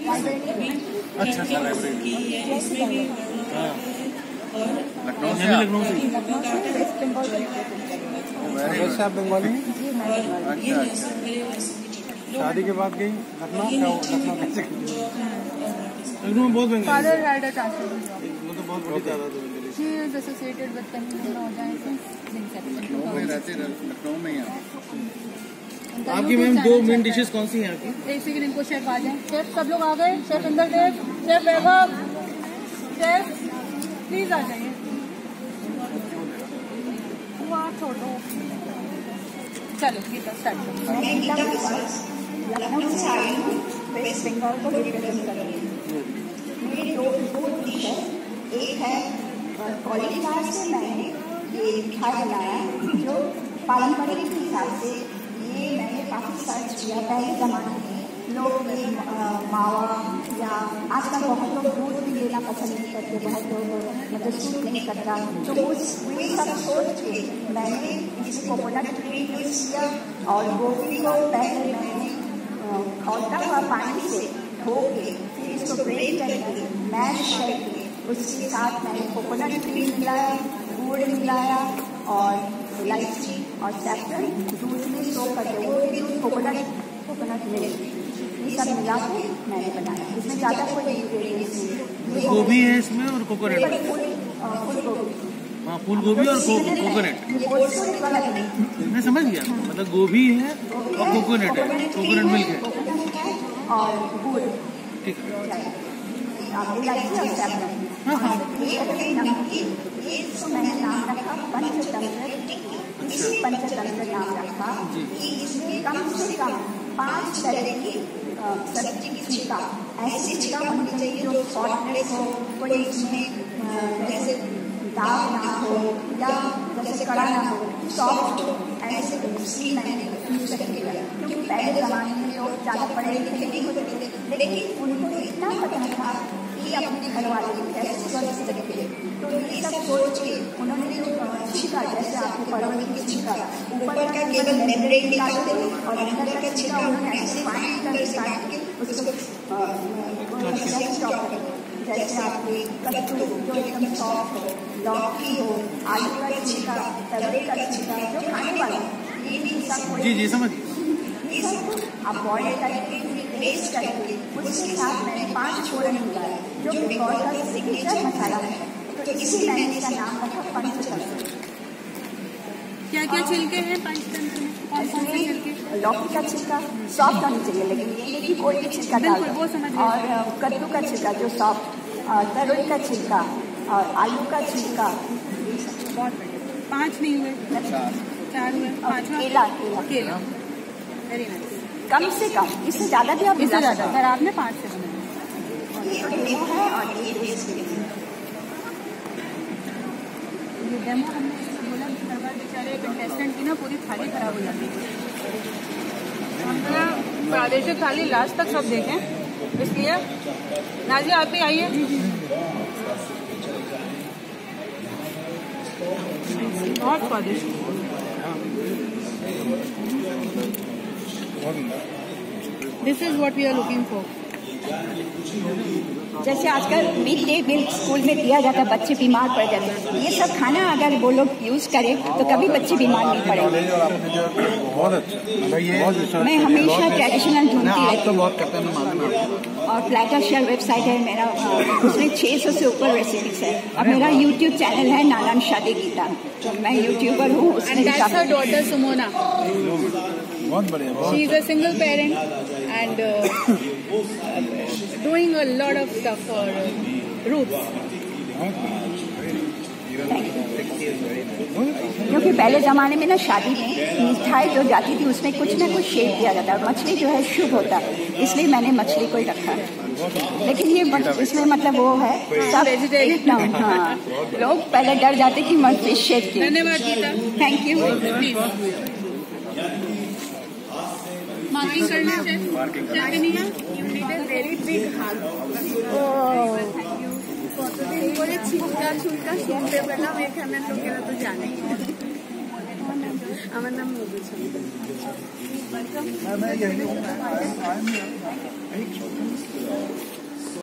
अच्छा अच्छा लाइब्रेरी लखनऊ से वैसे आप बंगाली हैं? अच्छा अच्छा। शादी के बाद गई लखनऊ कैसे लखनऊ में बहुत बंगाली वो तो बहुत बड़ी तादाद है। एसोसिएटेड विद लखनऊ में रहते लखनऊ में ही आपकी मैम 2 मेन डिशेस कौन सी हैं आपकी? एक सेकंड इनको शेफ आ जाए। शेफ सब लोग आ गए? Chef Indradev, chef Vaibhav, chef please आ जाइए। छोड़ो चलो गीता स्टार्ट करो। लखनऊ से आई हूँ, वेस्ट बंगाल को रिप्रेजेंट कर रही हूँ। मेरी 2 डिश है। एक है कॉलीफ्लावर से मैंने ये मिठाई बनाया जो पारंपरिक के हिसाब से ये मैंने काफ़ी सर्च किया। पहले ज़माने में लोग मावा या आजकल बहुत लोग दूध भी लेना पसंद नहीं करते, बहुत लोग मतलब सूट नहीं करता, तो वही सब सोच के मैंने इसमें कोकोनट क्रीम यूज़ किया और गोभी को पहले मैंने खौलता हुआ पानी से धो के फिर इसको ग्रेट करके मैश करके उसके साथ मैंने कोकोनट क्रीम मिलाया, गुड़ मिलाया और इलायची और सैफरन दूध में सोख करके वो भी कोकोनट मिल्क ये सब मिला के मैंने बनाया। इसमें ज़्यादा कोई इंग्रेडिएंट्स नहीं। गोभी है इसमें और कोकोनट। फूल गोभी, हाँ फूल गोभी और कोकोनट मैं समझ गया। मतलब गोभी है और कोकोनट है, कोकोनट मिल्क है और गुड़ ठीक है। इलायची और सैफरन। ये नमकीन ये मैंने नाम रखा पंचतंत्र। इसी पंचतंत्र नाम रखा कि इसमें कम से कम 5 तरह की सब्जी की छिलका ऐसी छिलका होनी चाहिए जो सॉफ्टनेस हो, कोई इसमें जैसे दाग ना हो या जैसे कड़ा ना हो, सॉफ्ट हो, ऐसे उसकी मैंने यूज करके किया। क्योंकि पहले ज़माने में लोग ज़्यादा पढ़े लिखे नहीं होते थे, लेकिन उनको इतना पता था कि अपने घर वाले कैसे स्वस्थ रखे। तो ये सब सोच के उन्होंने जो छिलका, जैसे आपको परवल की छिलका ऊपर का केवल मेम्ब्रेन निकालते और अंदर का छिलका उन्होंने ऐसे फाइन कर काट के उसको स्टॉप करते। जैसे आपके कद्दू जो एकदम सॉफ्ट हो, लौकी हो, आलू का छिलका, तवे का छिलका जो खाने वाला ये भी सब जी समझ ये सब आप बॉइल करके पेस्ट करके उसके साथ मैंने 5 फोरन मिलाया जो बंगाल का सिग्नेचर मसाला है। तो इसी मैंने इसका नाम रखा पंचतंत्र। क्या क्या छिलके हैं पंचतंत्र में? कौन कौन से छिलके? लौकी का छिलका सॉफ्ट होनी चाहिए, लेकिन ये कि कोई भी छिलका डाल, और कद्दू का छिलका जो सॉफ्ट, तरोई का छिलका और आलू का छिलका। बहुत बढ़िया। 5 नहीं हुए, 4 हुए। 5 केला वेरी नाइस। कम से कम, इससे ज़्यादा भी आप इससे ज़्यादा अगर आपने 5 से बनाया डेमो है और ये डेमो हमने बोला हर बार बेचारे कंटेस्टेंट की ना पूरी थाली खराब हो जाती है। हमारा प्रादेशिक थाली लास्ट तक सब देखें, इसलिए नाजी आप भी आइए। बहुत स्वादिष्ट। This is what we are looking for. जैसे आजकल मिड डे मील स्कूल में दिया जाता है, बच्चे बीमार पड़ जाते हैं। ये सब खाना अगर वो लोग यूज करें तो कभी बच्चे बीमार नहीं पड़ेंगे। मैं हमेशा ट्रेडिशनल ढूंढती रहती हूँ और प्लेटर शेयर वेबसाइट है मेरा, उसमें 600 से ऊपर रेसिपीज है। और मेरा यूट्यूब चैनल है नानन शादी गीता, तो मैं यूट्यूबर हूँ। Daughter Sumona, she is a single parent and doing a lot of stuff for roots. क्योंकि पहले ज़माने में ना शादी में मिठाई जो जाती थी उसमें कुछ ना कुछ शेप दिया जाता है। मछली जो है शुभ होता है, इसलिए मैंने मछली को ही रखा है। लेकिन ये इसमें मतलब वो है सब वेजिटेरियन। हाँ, लोग पहले डर जाते कि फिश शेप की। धन्यवाद गीता, थैंक यू। मार्किंग करना है क्या करनी है? You need a very big hug. बोले छिलका छुलका सुनते पहला मैं खाना लोग के तो जाने ही है। আমার নাম মধু।